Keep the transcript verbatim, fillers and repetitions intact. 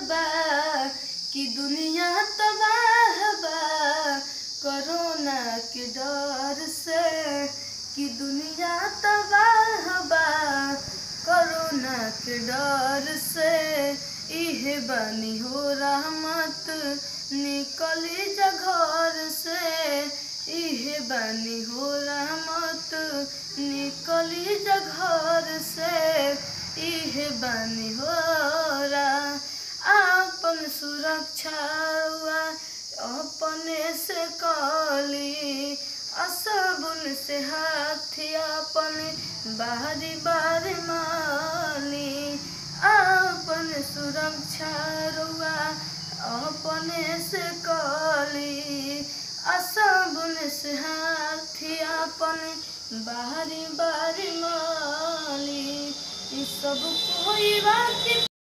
बा कि दुनिया तबाह बा कोरोना के डर से कि दुनिया तबाह बा कोरोना के डर से इहे बानी हो रहमत निकली जा घर से इहे बानी हो रहमत निकली जा घर से इहे बानी हो रा आपन सुरक्षा अपने से कली असबुन से हाथ अपने बारी बारी माली आपन सुरक्षा रुआ अपने से कली असबुन से हाथ अपने बारी बारी माली सब कोई वाकिफ